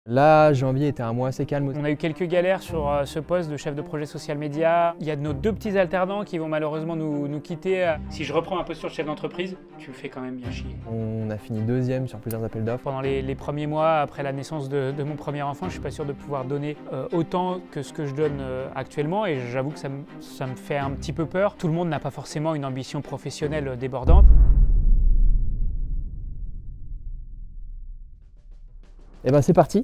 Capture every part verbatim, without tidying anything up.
Là, janvier était un mois assez calme. On a eu quelques galères sur euh, ce poste de chef de projet social média. Il y a nos deux petits alternants qui vont malheureusement nous, nous quitter. Si je reprends un peu sur le chef d'entreprise, tu me fais quand même bien chier. On a fini deuxième sur plusieurs appels d'offres. Pendant les, les premiers mois après la naissance de, de mon premier enfant, je suis pas sûr de pouvoir donner euh, autant que ce que je donne euh, actuellement et j'avoue que ça me, ça me fait un petit peu peur. Tout le monde n'a pas forcément une ambition professionnelle débordante. Et ben c'est parti.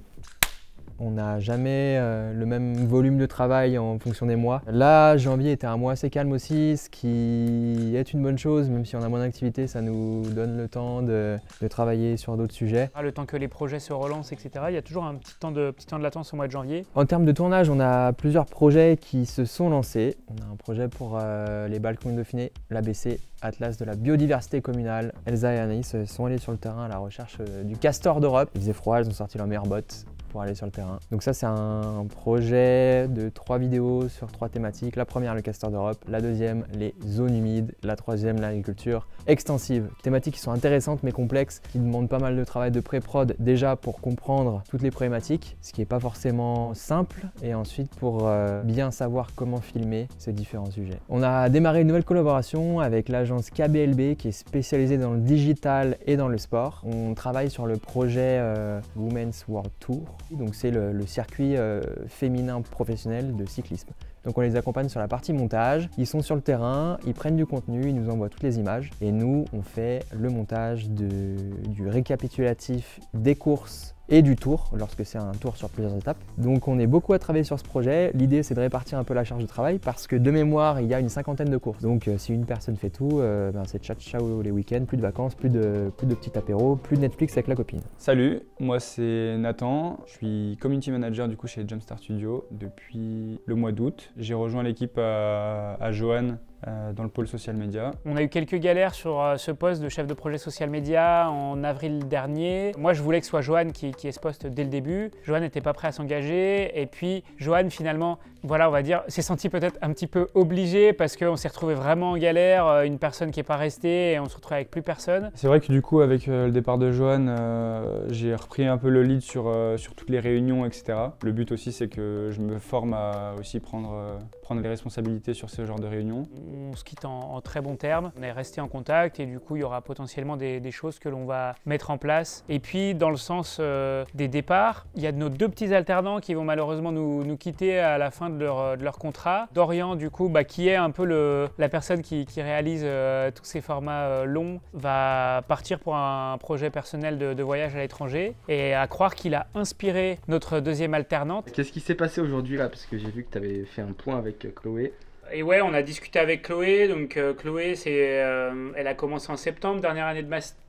On n'a jamais euh, le même volume de travail en fonction des mois. Là, janvier était un mois assez calme aussi, ce qui est une bonne chose, même si on a moins d'activité, ça nous donne le temps de, de travailler sur d'autres sujets. Le temps que les projets se relancent, et cetera, il y a toujours un petit temps de, petit temps de latence au mois de janvier. En termes de tournage, on a plusieurs projets qui se sont lancés. On a un projet pour euh, les balcons de Dauphiné, l'A B C, Atlas de la biodiversité communale. Elsa et Anaïs sont allées sur le terrain à la recherche euh, du castor d'Europe. Il faisait froid, elles ont sorti leurs meilleures bottes pour aller sur le terrain. Donc ça, c'est un projet de trois vidéos sur trois thématiques. La première, le castor d'Europe. La deuxième, les zones humides. La troisième, l'agriculture extensive. Thématiques qui sont intéressantes mais complexes, qui demandent pas mal de travail de pré-prod déjà pour comprendre toutes les problématiques, ce qui n'est pas forcément simple, et ensuite pour euh, bien savoir comment filmer ces différents sujets. On a démarré une nouvelle collaboration avec l'agence K B L B qui est spécialisée dans le digital et dans le sport. On travaille sur le projet euh, Women's World Tour. Donc c'est le, le circuit euh, féminin professionnel de cyclisme. Donc on les accompagne sur la partie montage, ils sont sur le terrain, ils prennent du contenu, ils nous envoient toutes les images et nous on fait le montage de, du récapitulatif des courses et du tour, lorsque c'est un tour sur plusieurs étapes. Donc on est beaucoup à travailler sur ce projet. L'idée c'est de répartir un peu la charge de travail parce que de mémoire il y a une cinquantaine de courses. Donc euh, si une personne fait tout, euh, ben, c'est ciao ciao les week-ends, plus de vacances, plus de, plus de petits apéros, plus de Netflix avec la copine. Salut, moi c'est Nathan, je suis community manager du coup chez Jumpstart Studio depuis le mois d'août. J'ai rejoint l'équipe à, à Johan Euh, dans le pôle social média. On a eu quelques galères sur euh, ce poste de chef de projet social média en avril dernier. Moi, je voulais que ce soit Johan qui, qui ait ce poste dès le début. Johan n'était pas prêt à s'engager et puis Johan finalement, voilà, on va dire, s'est senti peut-être un petit peu obligé parce qu'on s'est retrouvé vraiment en galère, euh, une personne qui n'est pas restée et on se retrouve avec plus personne. C'est vrai que du coup, avec euh, le départ de Johan, euh, j'ai repris un peu le lead sur, euh, sur toutes les réunions, et cetera. Le but aussi, c'est que je me forme à aussi prendre, euh, prendre les responsabilités sur ce genre de réunions. On se quitte en, en très bons termes, on est resté en contact et du coup il y aura potentiellement des, des choses que l'on va mettre en place. Et puis dans le sens euh, des départs, il y a nos deux petits alternants qui vont malheureusement nous, nous quitter à la fin de leur, de leur contrat. Dorian du coup, bah, qui est un peu le, la personne qui, qui réalise euh, tous ces formats euh, longs, va partir pour un projet personnel de, de voyage à l'étranger et à croire qu'il a inspiré notre deuxième alternante. Qu'est-ce qui s'est passé aujourd'hui là? Parce que j'ai vu que tu avais fait un point avec Chloé. Et ouais, on a discuté avec Chloé. Donc euh, Chloé, c'est, euh, elle a commencé en septembre, dernière année de master.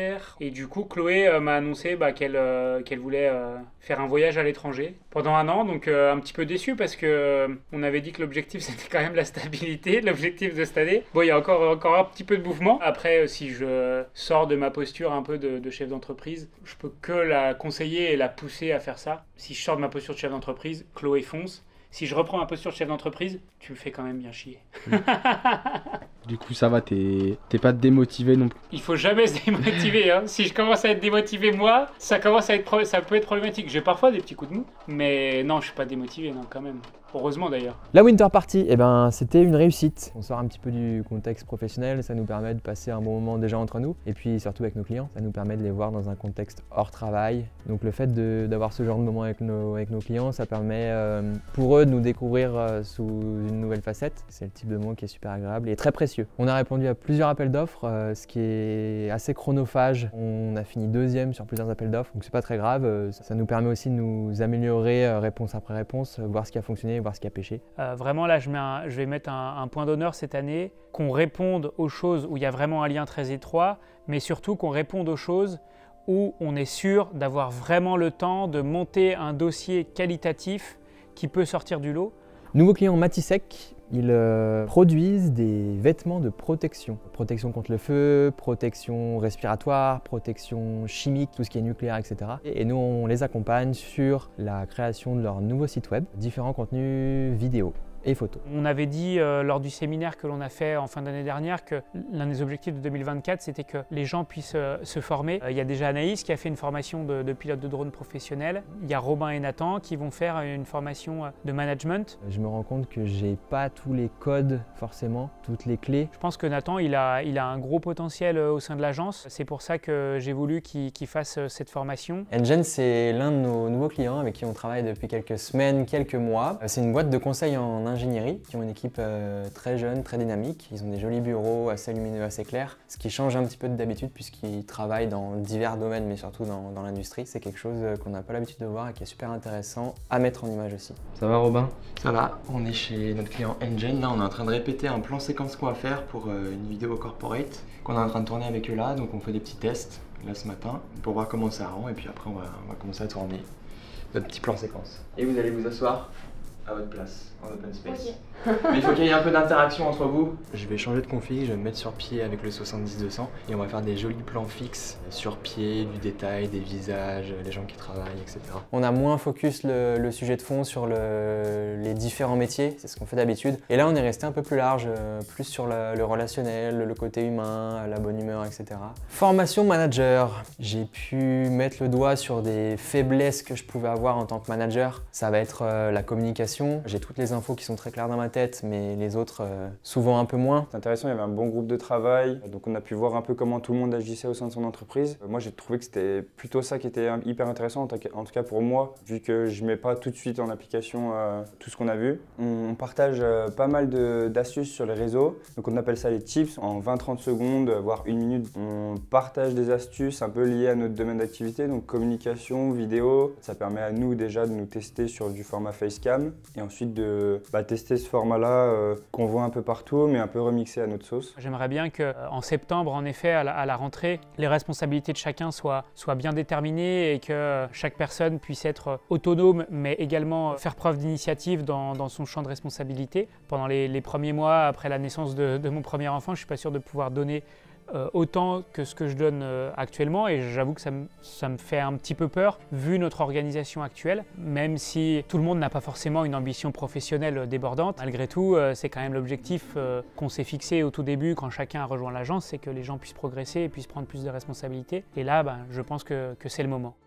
Et du coup, Chloé euh, m'a annoncé bah, qu'elle euh, qu'elle voulait euh, faire un voyage à l'étranger pendant un an. Donc euh, un petit peu déçu parce que euh, on avait dit que l'objectif c'était quand même la stabilité, l'objectif de cette année. Bon, il y a encore, encore un petit peu de mouvement. Après, euh, si je sors de ma posture un peu de, de chef d'entreprise, je peux que la conseiller et la pousser à faire ça. Si je sors de ma posture de chef d'entreprise, Chloé fonce. Si je reprends un peu sur chef d'entreprise, tu me fais quand même bien chier. Du coup, ça va, t'es pas démotivé non plus. Il faut jamais se démotiver. Hein. Si je commence à être démotivé moi, ça commence à être, ça peut être problématique. J'ai parfois des petits coups de mou, mais non, je suis pas démotivé, non, quand même. Heureusement d'ailleurs. La Winter Party, eh ben, c'était une réussite. On sort un petit peu du contexte professionnel, ça nous permet de passer un bon moment déjà entre nous et puis surtout avec nos clients. Ça nous permet de les voir dans un contexte hors travail. Donc le fait d'avoir ce genre de moment avec nos, avec nos clients, ça permet euh, pour eux de nous découvrir euh, sous une nouvelle facette. C'est le type de moment qui est super agréable et très précieux. On a répondu à plusieurs appels d'offres, euh, ce qui est assez chronophage. On a fini deuxième sur plusieurs appels d'offres, donc c'est pas très grave. Euh, ça nous permet aussi de nous améliorer euh, réponse après réponse, euh, voir ce qui a fonctionné, voir ce qui a pêché. Euh, vraiment là, je, mets un, je vais mettre un, un point d'honneur cette année, qu'on réponde aux choses où il y a vraiment un lien très étroit, mais surtout qu'on réponde aux choses où on est sûr d'avoir vraiment le temps de monter un dossier qualitatif qui peut sortir du lot. Nouveau client Matisec, ils euh, produisent des vêtements de protection. Protection contre le feu, protection respiratoire, protection chimique, tout ce qui est nucléaire, et cetera. Et nous, on les accompagne sur la création de leur nouveau site web, différents contenus vidéo et photo. On avait dit euh, lors du séminaire que l'on a fait en fin d'année dernière que l'un des objectifs de deux mille vingt-quatre, c'était que les gens puissent euh, se former. Euh, il y a déjà Anaïs qui a fait une formation de, de pilote de drone professionnel. Il y a Robin et Nathan qui vont faire une formation de management. Je me rends compte que j'ai pas tous les codes forcément, toutes les clés. Je pense que Nathan, il a, il a un gros potentiel au sein de l'agence. C'est pour ça que j'ai voulu qu'il qu'il fasse cette formation. Engen, c'est l'un de nos nouveaux clients avec qui on travaille depuis quelques semaines, quelques mois. C'est une boîte de conseil en ingénierie qui ont une équipe euh, très jeune, très dynamique. Ils ont des jolis bureaux assez lumineux, assez clairs, ce qui change un petit peu d'habitude puisqu'ils travaillent dans divers domaines, mais surtout dans, dans l'industrie. C'est quelque chose qu'on n'a pas l'habitude de voir et qui est super intéressant à mettre en image aussi. Ça va Robin? Ça va, on est chez notre client Engen. Là, on est en train de répéter un plan séquence qu'on va faire pour euh, une vidéo corporate qu'on est en train de tourner avec eux là. Donc on fait des petits tests là ce matin pour voir comment ça rend et puis après on va, on va commencer à tourner notre petit plan séquence. Et vous allez vous asseoir à votre place, en open space. Okay. Mais il faut qu'il y ait un peu d'interaction entre vous. Je vais changer de config, je vais me mettre sur pied avec le soixante-dix deux cents et on va faire des jolis plans fixes sur pied, du détail, des visages, les gens qui travaillent, et cetera. On a moins focus le, le sujet de fond sur le, les différents métiers, c'est ce qu'on fait d'habitude. Et là on est resté un peu plus large, plus sur le, le relationnel, le côté humain, la bonne humeur, et cetera. Formation manager, j'ai pu mettre le doigt sur des faiblesses que je pouvais avoir en tant que manager. Ça va être euh, la communication. J'ai toutes les infos qui sont très claires dans ma tête, mais les autres, euh, souvent un peu moins. C'est intéressant, il y avait un bon groupe de travail, donc on a pu voir un peu comment tout le monde agissait au sein de son entreprise. Moi, j'ai trouvé que c'était plutôt ça qui était hyper intéressant, en tout cas pour moi, vu que je ne mets pas tout de suite en application euh, tout ce qu'on a vu. On partage euh, pas mal d'astuces sur les réseaux, donc on appelle ça les tips. En vingt à trente secondes, voire une minute, on partage des astuces un peu liées à notre domaine d'activité, donc communication, vidéo. Ça permet à nous déjà de nous tester sur du format Facecam et ensuite de bah, tester ce format-là euh, qu'on voit un peu partout, mais un peu remixé à notre sauce. J'aimerais bien qu'en septembre, en effet, à la, à la rentrée, les responsabilités de chacun soient, soient bien déterminées et que chaque personne puisse être autonome, mais également faire preuve d'initiative dans, dans son champ de responsabilité. Pendant les, les premiers mois après la naissance de, de mon premier enfant, je ne suis pas sûr de pouvoir donner Euh, autant que ce que je donne euh, actuellement, et j'avoue que ça me, ça me fait un petit peu peur vu notre organisation actuelle, même si tout le monde n'a pas forcément une ambition professionnelle débordante. Malgré tout, euh, c'est quand même l'objectif euh, qu'on s'est fixé au tout début quand chacun a rejoint l'agence, c'est que les gens puissent progresser et puissent prendre plus de responsabilités, et là ben, je pense que, que c'est le moment.